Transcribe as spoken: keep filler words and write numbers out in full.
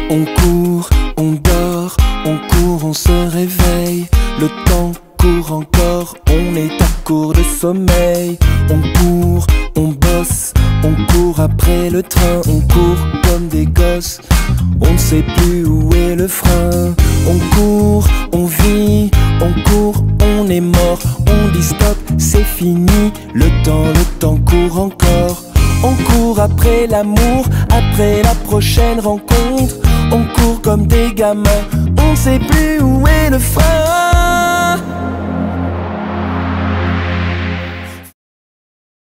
On court, on dort, on court, on se réveille. Le temps court encore, on est à court de sommeil. On court, on bosse, on court après le train. On court comme des gosses, on ne sait plus où est le frein. On court, on vit, on court, on est mort. On dit stop, c'est fini, le temps, le temps court encore. On court après l'amour, après la prochaine rencontre. On court comme des gamins, on ne sait plus où est le frein.